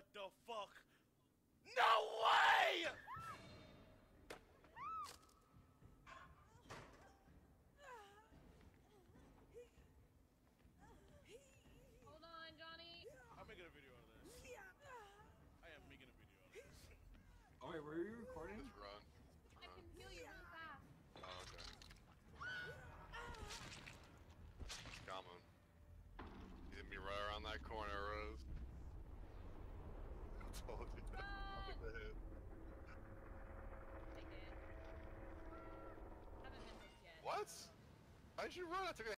What the fuck? No way! Hold on, Johnny. I'm making a video out of this. I am making a video out of this. Oh wait, were you recording? Just run. I can heal you really fast. Oh, okay. Coming. You hit me right around that corner, Rose. I told you. I think I hit. Take it. Haven't been hooked yet. What? How'd you run? I took a